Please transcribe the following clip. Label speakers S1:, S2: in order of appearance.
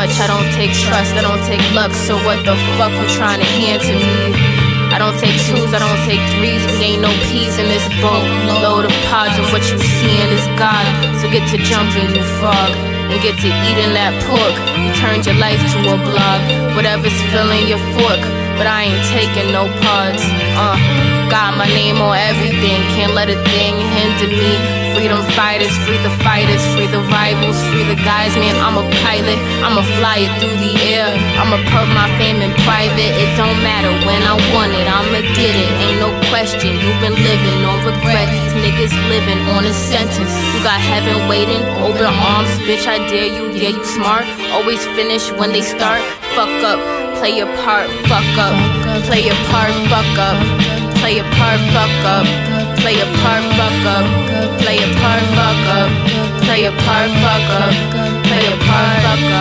S1: much. I don't take trust, I don't take luck. So what the fuck you trying to hand to me? I don't take twos, I don't take threes. We ain't no peas in this boat. Load of pods of what you seeing is God. So get to jumping, you frog, and get to eating that pork. You turned your life to a blog. Whatever's filling your fork, but I ain't taking no pods. Got my name on everything, can't let a thing hinder me. Freedom fighters, free the fighters, free the rivals, free the guys. Man, I'm a pilot, I'ma fly it through the air. I'ma purge my fame in private. It don't matter when I want it, I'ma get it. Ain't no question, you've been living on regret. These niggas living on a sentence. You got heaven waiting, open arms. Bitch, I dare you, yeah, you smart. Always finish when they start. Fuck up, play your part, fuck up. Play your part, fuck up. Play your part, fuck up. Play your part, fuck up. Play your part, fuck up. Play your part, fuck up. Play your part, fuck up.